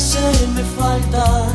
hacerme falta.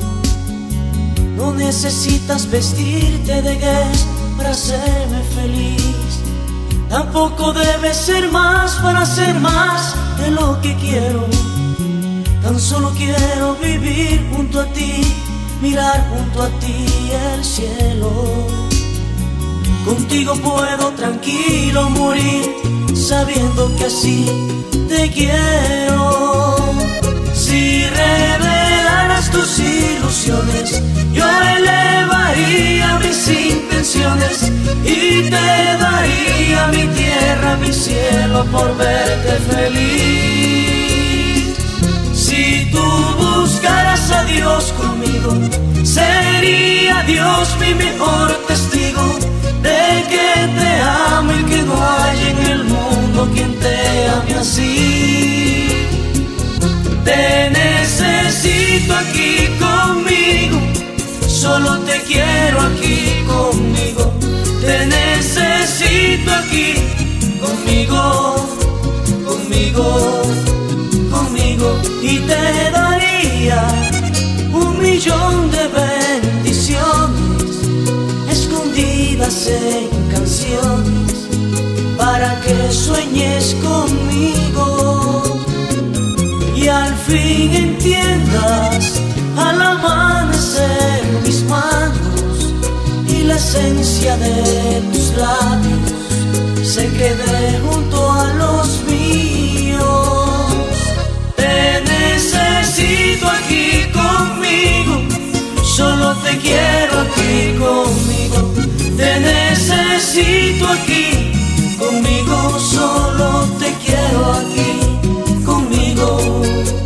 No necesitas vestirte de Guess para hacerme feliz. Tampoco debes ser más para ser más de lo que quiero. Tan solo quiero vivir junto a ti, mirar junto a ti el cielo. Contigo puedo tranquilo morir, sabiendo que así te quiero. Si revelaras tus ilusiones, yo elevaría mis intenciones y te daría mi tierra, mi cielo por verte feliz. Si tú buscaras a Dios conmigo, sería Dios mi mejor testigo de que te amo y que no hay en el mundo quien te ame así. Te necesito aquí conmigo, solo te quiero aquí conmigo. Te necesito aquí conmigo, conmigo, conmigo. Y te daría 1.000.000 de bendiciones escondidas en canciones para que sueñes conmigo. Y al fin entiendas al amanecer mis manos y la esencia de tus labios se quede junto a los míos. Te necesito aquí conmigo, solo te quiero aquí conmigo. Te necesito aquí conmigo, solo te quiero aquí conmigo.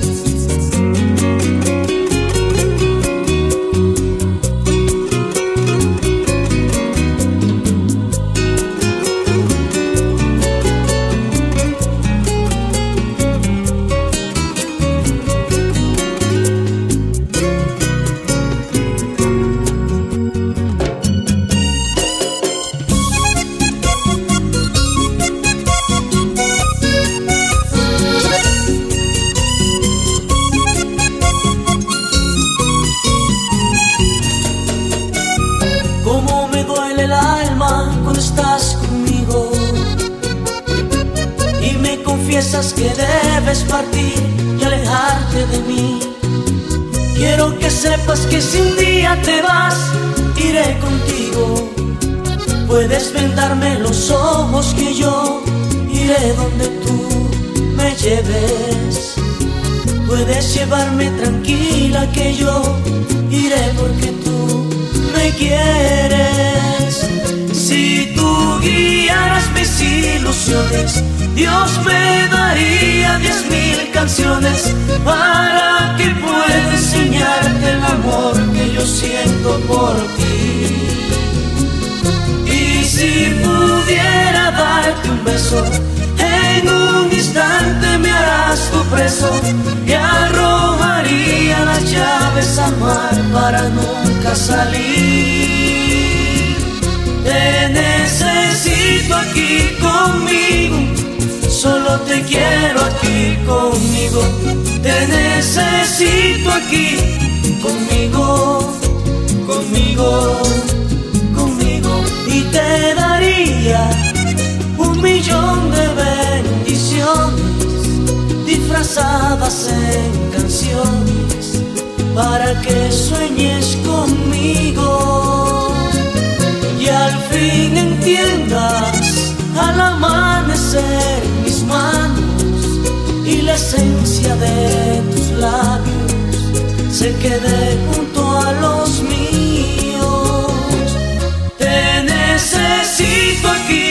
Piensas que debes partir y alejarte de mí. Quiero que sepas que si un día te vas, iré contigo. Puedes vendarme los ojos que yo iré donde tú me lleves. Puedes llevarme tranquila que yo iré porque tú me quieres. Si tú guiaras mis ilusiones, Dios me daría 10.000 canciones para que pueda enseñarte el amor que yo siento por ti. Y si pudiera darte un beso, en un instante me harás tu preso y arrojaría las llaves al mar para nunca salir. Te necesito aquí conmigo, solo te quiero aquí conmigo. Te necesito aquí conmigo, conmigo, conmigo. Y te daría 1.000.000 de bendiciones disfrazadas en canciones para que sueñes conmigo. Y al fin entiendas al amanecer mis manos y la esencia de tus labios se quede junto a los míos. Te necesito aquí